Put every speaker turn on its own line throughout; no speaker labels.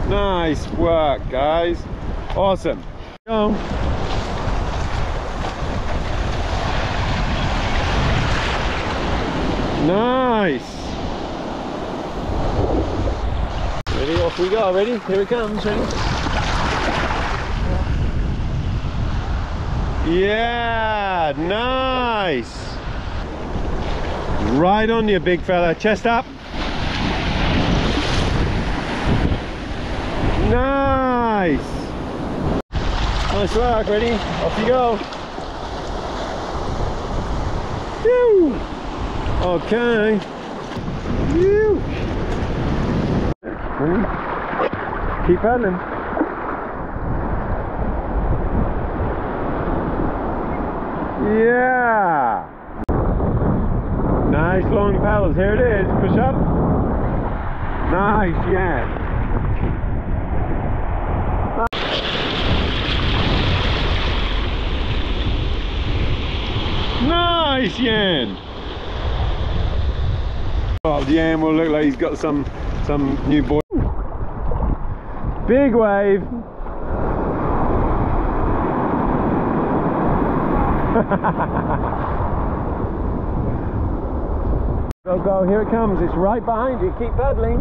Nice work, guys. Awesome. Go. Nice. Ready? Off we go. Ready? Here it comes. Ready? Yeah, nice. Right on you, big fella. Chest up. Nice. Nice work. Ready? Off you go. Whew. Okay. Whew. Keep paddling. Yeah. Nice long paddles. Here it is. Push up. Nice, yeah. Nice, Yan. Oh, Yan will look like he's got some new boy. Big wave. Go, go, here it comes. It's right behind you. Keep paddling.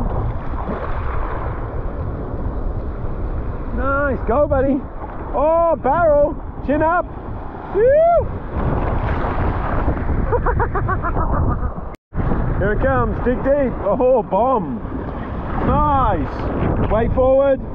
Nice, go, buddy. Oh, barrel. Chin up. Woo! Here it comes. Dig deep. Oh, bomb. Nice. Way forward.